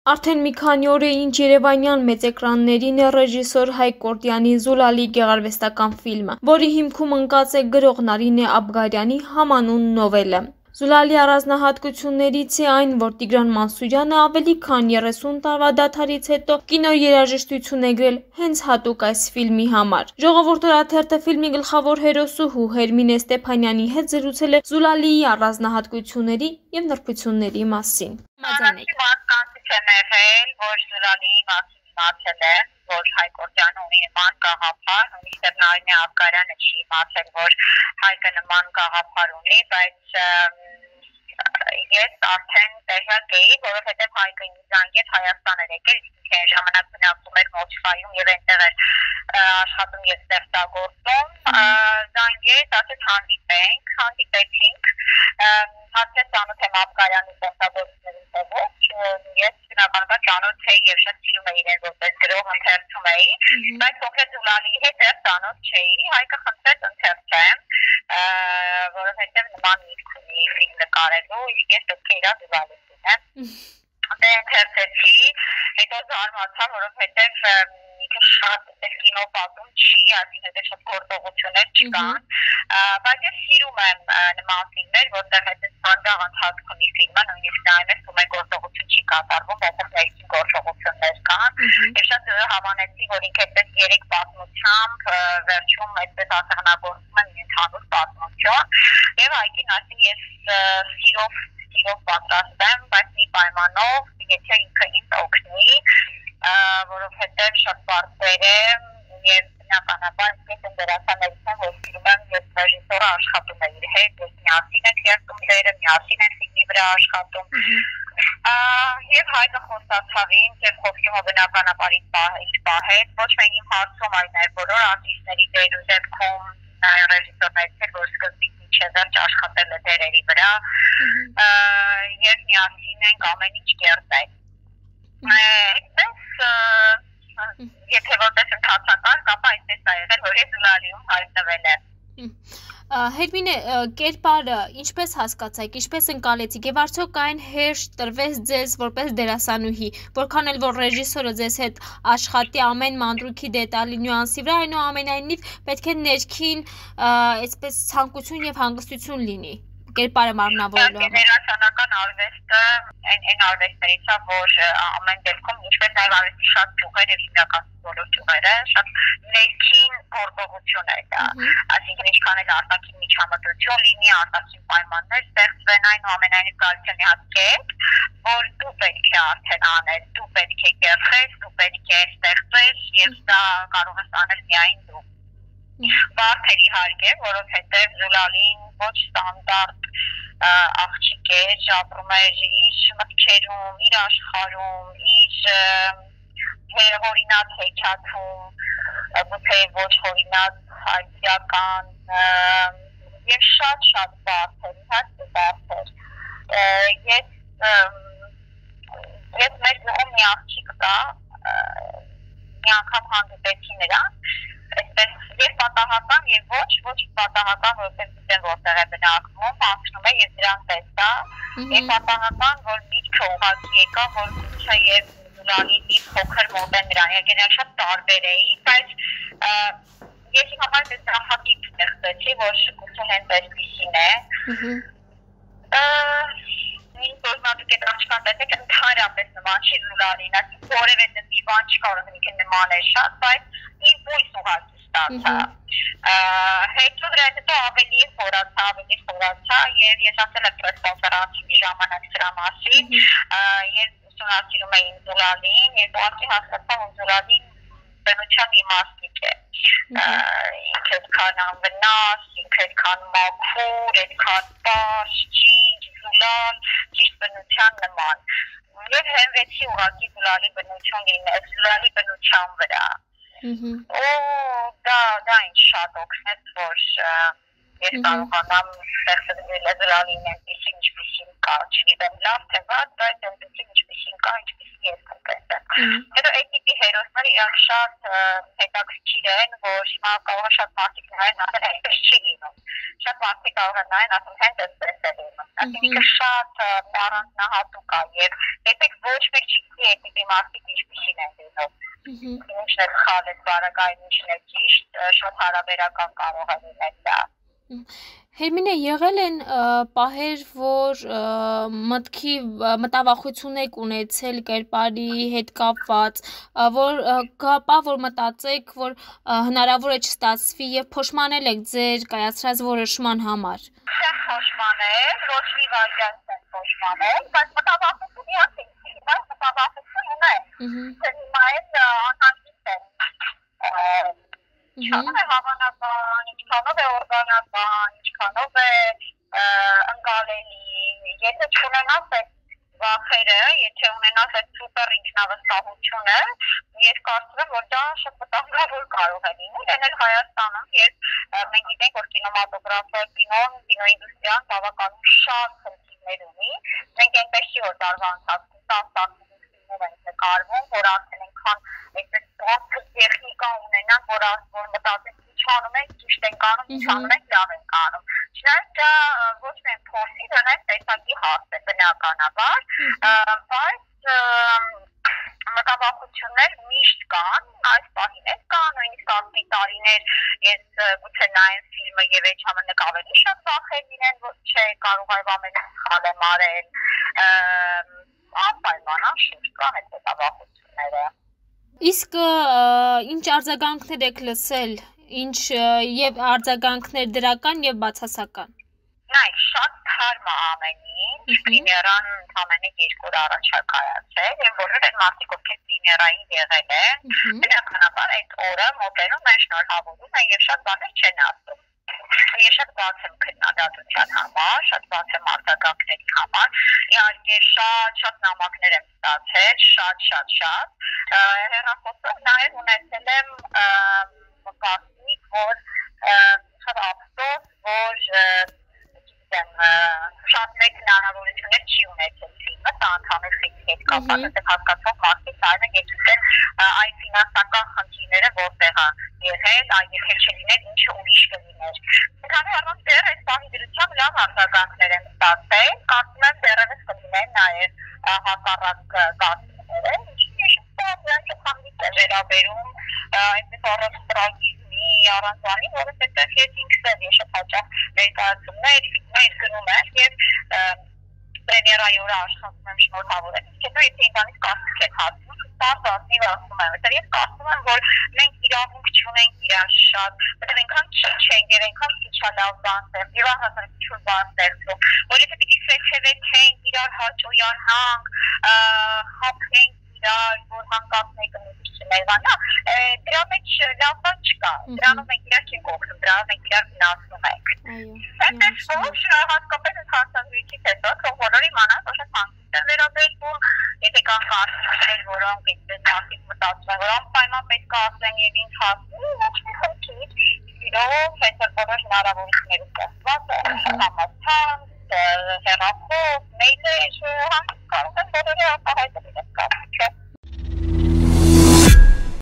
Արդեն մի քանի օր է ինչ երևանյան մեծ էկրաններին է ռեժիսոր Հայկ Կորտյանի «Զուլալի» գեղարվեստական ֆիլմը, որի հիմքում ընկած է գրող Նարինե Աբգարյանի համանուն նովելը։ «Զուլալի» առանձնահատկություններից է այն, որ Տիգրան Մանսուրյանը ավելի քան 30 տարվա դադարից հետո կինոերաժշտություն է գրել հենց հատուկ այս ֆիլմի համար։ «Ժողովուրդ» օրաթերթը ֆիլմի գլխավոր հերոսուհու Հերմինե Ստեփանյանի հետ զրուցել է «Զուլալիի» առանձնահատկությունների եւ նրբությունների մասին։ Եմ եղել, որ Զուլալիի մասին իմացել է, որ Հայկ Կորտյանը ունի նման գաղափար, նույնիսկ Նարինե Աբգարյանը չի իմացել, որ Հայկը նման գաղափար ունի, բայց ես արդեն տեղյակ էի, որովհետև Հայկը ինձ զանգեց Հայաստան էր եկել, իսկ այն ժամանակ բնակվում էր Մոսկվայում եւ այնտեղ էր աշխատում եւ ստեղծագործում, զանգեց, ասեց հանդիպեցինք, հատկապես ծանոթ եմ Աբգարյանի ստեղծագործությունների հետո, ես բնականաբար ծանոթ էի եւ շատ սիրում էի իրեն որպես գրող, ընթերցում էի, բայց կոնկրետ Զուլալիի հետ դեռ ծանոթ չէի, Հայկը խնդրեց ընթերցեմ, որովհետեւ նման միտք ունի ֆիլմ նկարելու, իսկ ես պետք է իրա Զուլալին դինեմ։ Դե ընթերցեցի, հետո զարմացա, որովհետեւ շատ կինո պատում չի, այսինքն շատ գործողություններ չկան, բայց ես սիրում եմ նման ֆիլմեր, որտեղ այդպես բանջաղ ընթացք ունի ֆիլմը, նույնիսկ այն է, որ գործողություն չի կատարվում, որտեղ ներքին գործողություններ կան, եւ շատ հավանեցի, որ ինքը այդպես 3 պատմությամբ վերջում այդպես արտահանագործում են ընդհանուր պատմություն, եւ այգին ասին ես սիրով պատրաստեմ, բայց մի պայմանով, եթե ինքը ինձ օգնի, որովհետև շատ բարձր է եւ բնականաբար ես դերասաններից եմ, որ սիրում եմ, ես ռեժիսորը աշխատում է իր հետ, ես միասին ենք երգում դերը, միասին ենք ֆիլմի վրա աշխատում, եւ Հայկը խոստացավ ինձ եւ խոսումը բնականաբար իր պահեց, ոչ միայն իմ հարցում, այլ նաեւ բոլոր արտիստների դերու դեպքում, ռեժիսորներից էր, որ սկզբից մինչեւ վերջ աշխատել է դերերի վրա, եւ միասին ենք ամեն ինչ կերտել։ Եթե որպես ընթացակարգ, ապա այսպես է եղել, որ ես Զուլալիում հայտնվել եմ։ Հերմինե, կերպարը ինչպես հասկացաք, ինչպես ընկալեցիք եւ արդյոք այն հեշտ տրվեց ձեզ որպես դերասանուհի, որքան էլ որ ռեժիսորը ձեզ հետ աշխատի ամեն մանրուքի դետալի նյուանսի վրա, այնուամենայնիվ պետք է ներքին այսպես ցանկություն եւ հանգստություն լինի կերպարը մարմնավորելու համար։ Դերասանական արվեստը այն արվեստներից է, որ ամեն դեպքում ինչպես նաև արվեստի շատ ճյուղեր եւ հիմնական բոլոր ճյուղերը շատ ներքին գործողություն է դա։ Այսինքն ինչքան էլ արտաքին միջամտություն լինի, արտաքին պայմաններ ստեղծվեն, այնուամենայնիվ գալիս է մի հատ կետ, որ դու պետք է արդեն անես, դու պետք է կերտես, դու պետք է ստեղծես եւ դա կարող ես անել միայն դու։ Բարդ էր իհարկե, որովհետև Զուլալին ոչ ստանդարտ աղջիկ էր, ապրում էր իր մտքերում, իր աշխարհում, իր հորինած հեքիաթում, գուցե ոչ հորինած հայցյական եւ շատ բարդ էր, իհարկե բարդ էր։ Ես մեր գյուղում մի աղջիկ կա, մի անգամ հանդիպեցի նրան, այսպես եւ պատահական եւ ոչ պատահական, որովհետեւ գիտեմ որտեղ է բնակվում, անցնում է եւ դրան տեսա, եւ պատահական, որ միտքը ուղղակի եկա, որ գուցե եւ Զուլալի փոքր մոտ է նրան, եկել շատ տարբեր էի, բայց ես իմ համար դες նախատիպ ստեղծեցի, որ գուցե հենց այսպիսին է։ Ինձ որմատուկ այդ աղջկան տեսեք ընդհանրապես նման չի Զուլալին, այսինքն որևէ մի բան չկա, որ ինքը նման է շատ, բայց ինքույս ուղղակի ստացա։ Հետո դրանից հետո ավելի խորացա եւ ես ասել եմ պրեսկոնֆերանսի մի ժամանակ դրա մասին, երբ ուսումնասիրում էին Զուլալին, եւ ուղղակի հասկացա, որ Զուլալին բնության իմաստիկ է։ Ինքը այդքան անվնաս, ինքը այդքան մաքուր, այդքան պարզ, ճիշտ, Զուլալ, ճիշտ բնության նման։ Եվ հենվեցի ուղղակի Զուլալի բնության վրա։ Դա ինձ շատ օգնեց, որ ես կարողանամ ստեղծել Զուլալին այնպիսին, ինչպիսին կա, չգիտեմ լավ թե վատ, բայց այնպիսին ինչպիսին կա, ինչպիսին ես կտեսեմ։ Հետո այդ տիպի հերոսները իրանք շատ հետաքրքիր են, որ հիմա կարող է շատ մարդիկ նայեն, ասեն այդպես չի լինում։ Շատ մարդիկ կարող են նայեն, ասեն հենց այսպես է լինում։ Այսինքն շատ առանձնահատուկ է եւ երբեք ոչ մեկ չգիտի այդ տիպի մարդիկ ինչպիսին են լինում։ Ինչն է սխալ, բարակային ինչն է ճիշտ, շատ հարաբերական կարող է լինել դա։ Հերմինե, եղել են պահեր, որ մտավախություն եք ունեցել կերպարի հետ կապված, որ կապա, որ մտածեք, որ հնարավոր է չստացվի եւ փոշմանել եք ձեր կայացրած որոշման համար։ Չեմ փոշմանել, ոչ մի վայրկյան չեմ փոշմանել, բայց մտավախություն իհարկե, բայց մտավախություն ունեմ։ Հիմա էլ անհանգիստ եմ։ Ինչքանով է հավանական, ինչքանով է օրգանական, ինչքանով է ընկալելի, եթե չունենաս այդ վախերը, եթե ունենաս այդ սուպեր ինքնավստահությունը, ես կարծում եմ, որ դա շատ վտանգավոր կարող է լինել, այն էլ Հայաստանում, երբ մենք գիտենք, որ կինեմատոգրաֆը, կինոինդուստրիան բավականին շատ խնդիրներ ունի, մենք այնպես չի, որ տարվա ընթացքում 10-15 ֆիլմով ենք նկարվում, որ արդեն այնքան այսպես տեխնիկա ունենանք, որ մտածենք ինչ անում ենք, ճիշտ ենք անում, ինչ անում ենք, լավ ենք անում։ Չնայած դա ոչ միայն փորձի, դա նաև տեսակի հարց է բնականաբար, բայց մտավախություններ միշտ կան, այս պահին էլ կան, նույնիսկ ասի տարիներ ես գուցե նայեմ ֆիլմը եւ այդ ժամանակ ավելի շատ վախեր լինեն, որ չէ, կարող է ամենը սխալ եմ արել, անպայման շուտ կան այդ մտավախությունները։ Իսկ ինչ արձագանքներ եք լսել, ինչ եւ արձագանքներ դրական եւ բացասական։ Նայ, շատ թարմ է ամեն ինչ, պրեմիերան ընդամենը 2 օր առաջ է կայացել, եւ բոլոր այն մարդիկ, ովքեր պրեմիերային եղել են, բնականաբար այդ օրը մոտենում են, շնորհավորում են եւ շատ բաներ չեն ասում։ Ես շատ բաց եմ քննադատության համար, շատ բաց եմ արձագանքների համար, իհարկե շատ նամակներ եմ ստացել, շատ, հեռախոսով նաև ունեցել եմ կարծիք, որ շատ ափսոս, որ շատ մեծ հնարավորություններ չի ունեցել ֆիլմը, դա ընդհանուր ֆիլմի հետ կապված, այդպես հասկացող մարդիկ այն են եկել այն ֆինանսական խնդիրները որտեղ է եղել, այլ եթե չլիներ, ինչը ուրիշ կլիներ։ Քանի առանց դեռ այս պահի դրությամբ լավ արձագանքներ են ստացել, կարծում եմ դեռևս կլինեն նաև հակառակ կարծիքները, ինչի շատ խանդից է վերաբերում այդպես առանց տրագիզմի, առանց բանի, որովհետև ես ինքս եմ շատ հաճախ ներկայացումներ, ֆիլմեր գնում եմ եւ պրեմիերայի օրը աշխատում եմ շնորհավորել, հետո եթե ինձանից կարծիք եք հատվում, բարձրացնիվ ասում եմ, որտեղ ես կարծում եմ, որ մենք իրավունք չունենք իրար շատ, որտեղ այնքան չենք եւ այնքան քիչ է լավ բան եւ հասարակություն բան ստեղծում, որ եթե պիտի սեփեցենք իրար հաճոյանանք, խափենք իրար, որ հանկարծնեք չներվանա, դրա մեջ լավ բան չկա, դրանով մենք իրար չենք օգնում, դրանով մենք իրար վնասում ենք։ Այնպես որ հատկապես այս հարցազրույցից հետո թող բոլորը իմանան, որ շատ հանգիստ են վերաբերվում, եթե կան կարծիքներ, որոնք այդպես մարդիկ մտածում են, որ անպայման պետք է ասեն եւ ինձ հասնի, ոչ մի խնդիր, իրոք այսօր բոլոր հնարավորությունները ստեղծված են, համացանց, հեռախոս, մեյլեր, հանգիստ կարող են բոլորը արտահայտել իրենց կարծիքը։